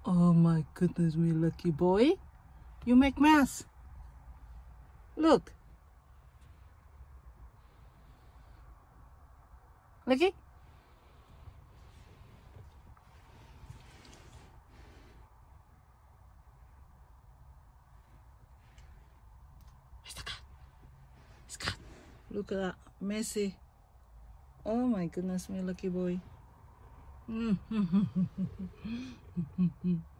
Oh my goodness me, lucky boy. You make mess. Look. Lucky? Look at that, messy. Oh my goodness me, lucky boy.